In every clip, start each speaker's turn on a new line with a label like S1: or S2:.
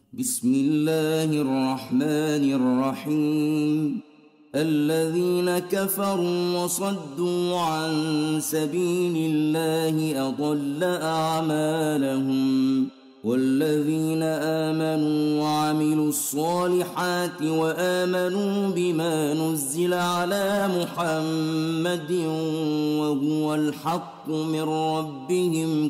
S1: بسم الله الرحمن الرحيم. الذين كفروا وصدوا عن سبيل الله أضل أعمالهم، والذين آمنوا وعملوا الصالحات وآمنوا بما نزل على محمد وهو الحق من ربهم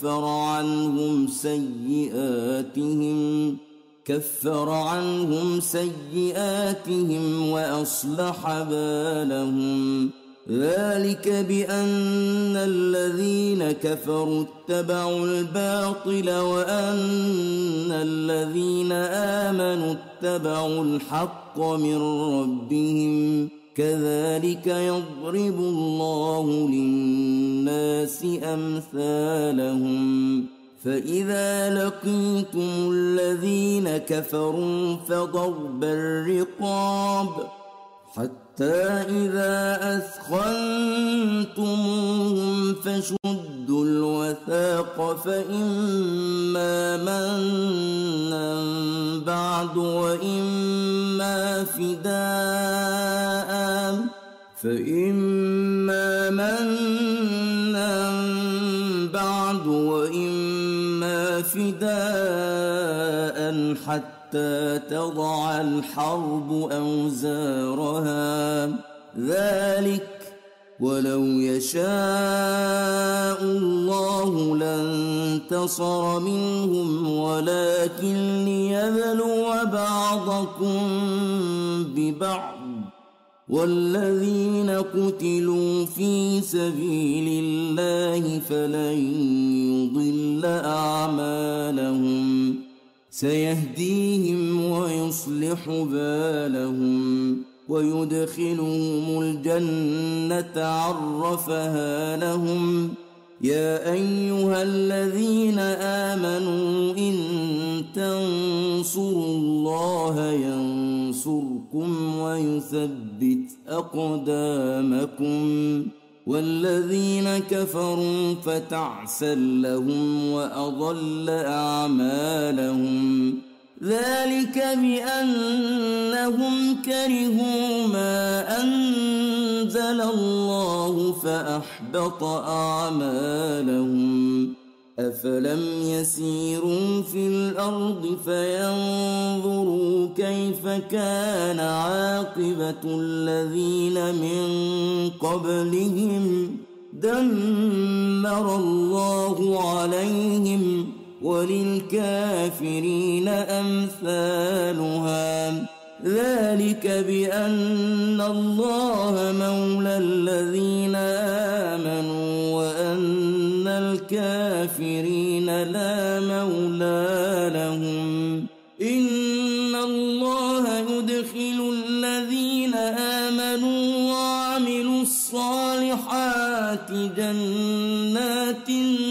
S1: كفر عنهم سيئاتهم وأصلح بالهم. ذلك بأن الذين كفروا اتبعوا الباطل وأن الذين آمنوا اتبعوا الحق من ربهم. كذلك يضرب الله للناس أمثالهم. فإذا لقيتم الذين كفروا فضرب الرقاب حتى إذا أثخنتموهم فشدوا الوثاق، فإما منا بعد وإما فداء حتى تضع الحرب أوزارها. ذلك ولو يشاء الله لانتصر منهم، ولكن ليبلو بعضكم ببعض. والذين قتلوا في سبيل الله فلن يضل أعمالهم، سيهديهم ويصلح بالهم ويدخلهم الجنة عرفها لهم. يا أيها الذين آمنوا إن تنصروا الله ينصركم ويثبت أقدامكم. والذين كفروا فتعسا لهم وأضل أعمالهم. ذلك بأنهم كرهوا ما أنزل الله فأحبط أعمالهم. أفلم يسيروا في الأرض فينظروا كيف كان عاقبة الذين من قبلهم؟ دمر الله عليهم وللكافرين أمثالها. ذلك بأن الله مولى الذين آمنوا وأن الكافرين لا مولى لهم. إن الله يدخل الذين آمنوا وعملوا الصالحات جنات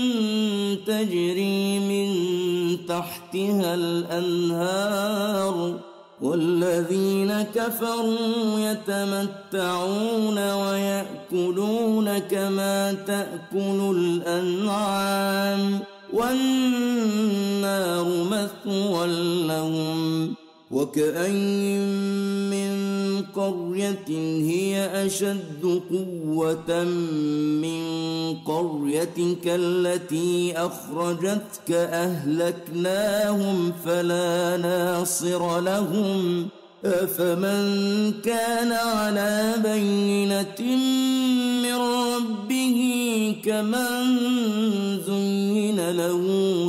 S1: تجري من تحتها الأنهار، والذين كفروا يتمتعون ويأكلون كما تأكل الأنعام، والنار مثوى لهم. وكأين من قرية هي أشد قوة من قريتك التي أخرجتك أهلكناهم فلا ناصر لهم. أفمن كان على بينة من ربه كمن زين له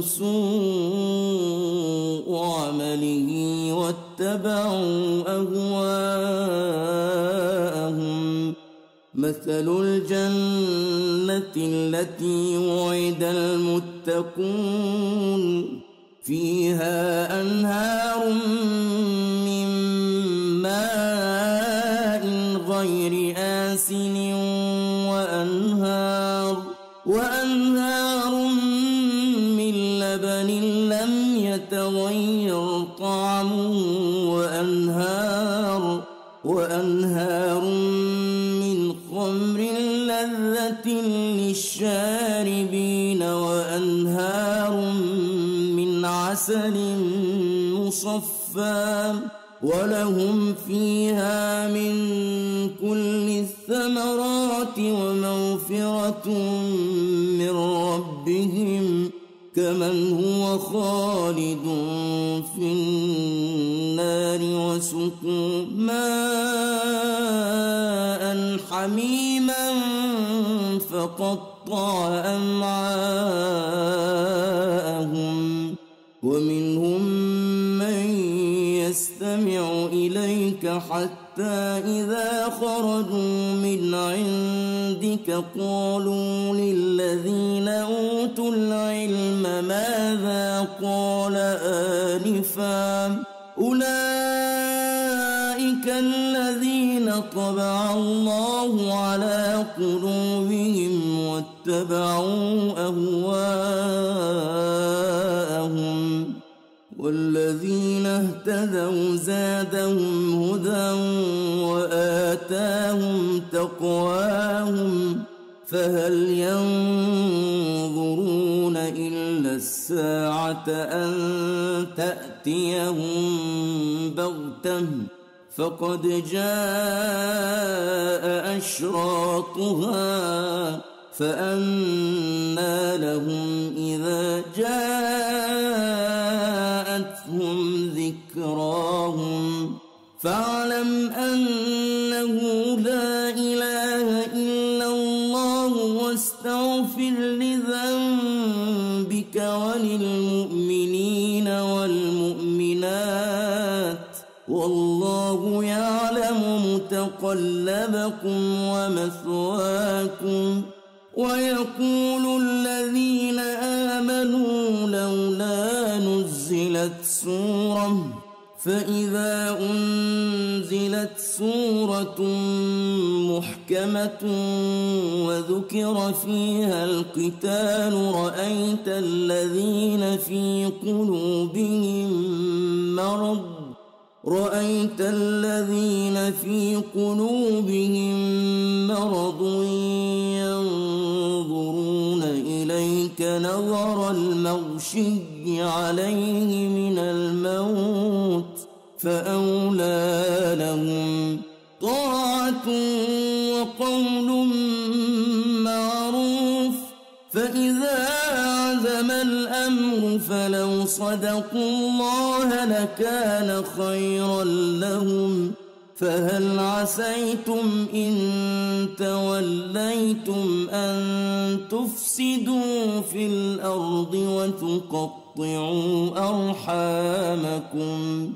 S1: سوء عمله واتبعوا أهواءهم. مثل الجنة التي وعد المتقون فيها أنهار من ماء غير آسن وأنهار من لبن لم يتغير طعمه وأنهار من خمر لذة للشاربين وأنهار من عسل صفا ولهم فيها من كل الثمرات ومغفرة من ربهم كمن هو خالد في النار وسقوا ماء حميما فقطع أمعاءهم ومنهم من يستمع إليك حتى إذا خرجوا من عندك قالوا للذين أوتوا العلم ماذا قال آنفا أولئك الذين طبع الله على قلوبهم واتبعوا أهواءهم والذين اهتدوا زادهم هدى وآتاهم تقواهم فهل ينظرون إلا الساعة أن تأتيهم بغتة فقد جاء أشراطها فأنى لهم إذا جاءتهم ذكراهم فاعلم أنه لا إله إلا الله واستغفر لذنبك وللمؤمنين والمؤمنات والله يعلم متقلبكم ومثواكم ويقول الذين آمنوا لولا نزلت سورة فإذا أنزلت سورة محكمة وذكر فيها القتال رأيت الذين في قلوبهم مرض ينظرون إليك نظر المغشي عليه من الموت فأولى لهم طاعة وقول معروف فإذا عزم الأمر فلو صدقوا الله لكان خيرا لهم فهل عسيتم إن توليتم أن تفسدوا في الأرض وتقطعوا أرحامكم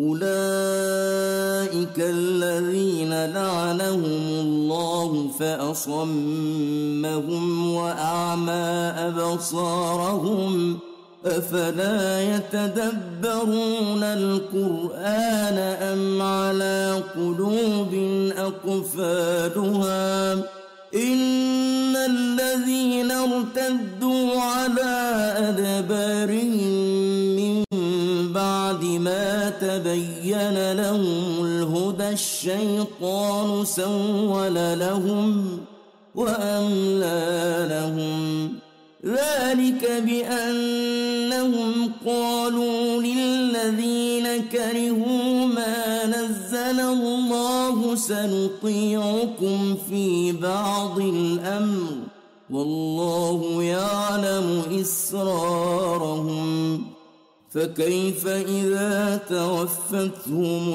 S1: أولئك الذين لعنهم الله فأصمهم وأعمى أبصارهم أفلا يتدبرون القرآن أم على قلوب أقفالها إن الذين ارتدوا على أدبارهم من بعد ما تبين لهم الهدى الشيطان سول لهم وأملى لهم ذلك بأنهم قالوا للذين كرهوا ما نزل الله سنطيعكم في بعض الأمر والله يعلم إسرارهم فكيف إذا توفتهم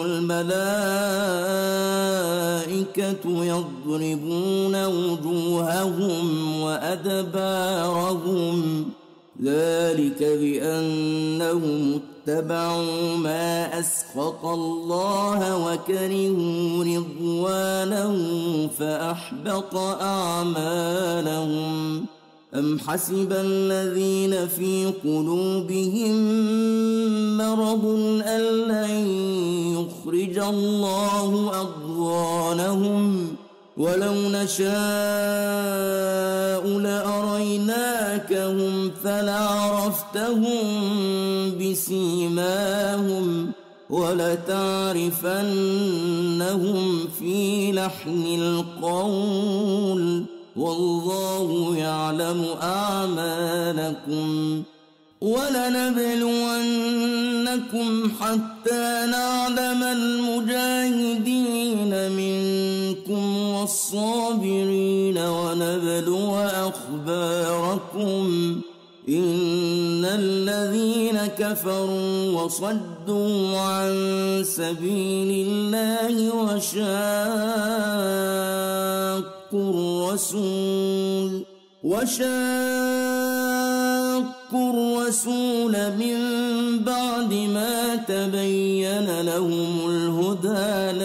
S1: الملائكة يضربون وجوههم وأدبارهم ذلك بأنهم اتبعوا ما أسخط الله وكرهوا رضوانه فأحبط أعمالهم أم حسب الذين في قلوبهم مرض أن لن يخرج الله أضغانهم ولو نشاء لأريناكهم فلعرفتهم بسيماهم ولتعرفنهم في لحن القول والله يعلم أعمالكم ولنبلونكم حتى نعلم المجاهدين منكم والصابرين ونبلو أخباركم إن الذين كفروا وصدوا عن سبيل الله وشاقوا الرسول من بعد ما تبين لهم الهدى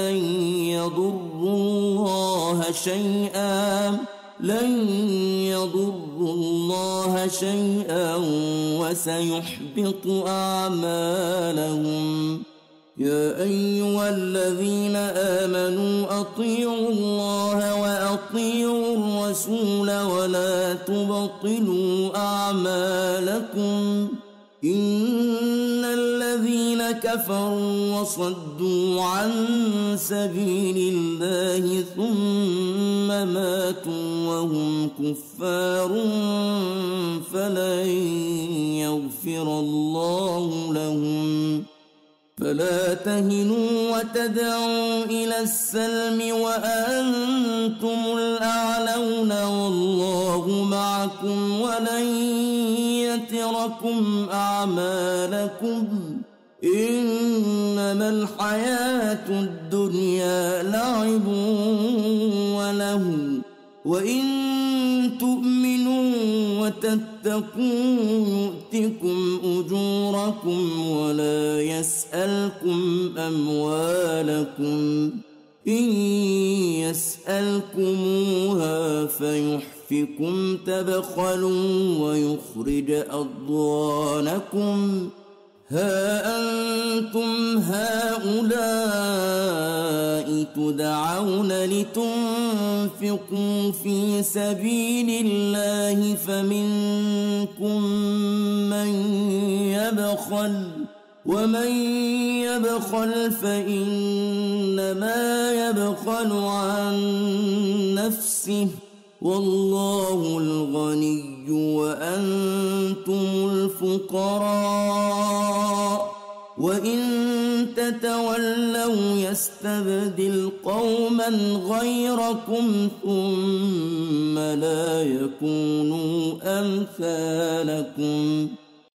S1: لن يضروا الله شيئا وسيحبط أعمالهم. يا أيها الذين آمنوا أطيعوا الله وأطيعوا الرسول ولا تبطلوا أعمالكم إن الذين كفروا وصدوا عن سبيل الله ثم ماتوا وهم كفار فلن يغفر الله لهم. فلا تهنوا وتدعوا إلى السلم وأنتم الأعلون والله معكم ولن يتركم أعمالكم إنما الحياة الدنيا لعب وله وإن تؤمنوا وتتقوا يؤتكم أجوركم ولا يسألكم أموالكم إن يسألكموها فيحفكم تبخلوا ويخرج أضغانكم. ها أنتم هؤلاء تدعون لتنفقوا في سبيل الله فمنكم من يبخل ومن يبخل فإنما يبخل عن نفسه والله الغني وأنتم الفقراء وإن تتولوا يستبدل قوما غيركم ثم لا يكونوا أمثالكم.